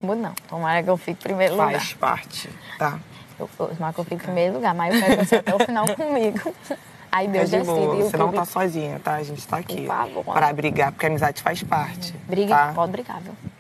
Mudo não. Tomara que eu fique em primeiro lugar. Faz parte, tá? Tomara que eu fique em primeiro lugar, mas eu quero você até o final comigo. Aí Deus de decide. boa. E o Você não tá público... sozinha, tá? A gente tá aqui Por favor. pra brigar, porque a amizade faz parte. Brigue, tá? pode brigar, viu?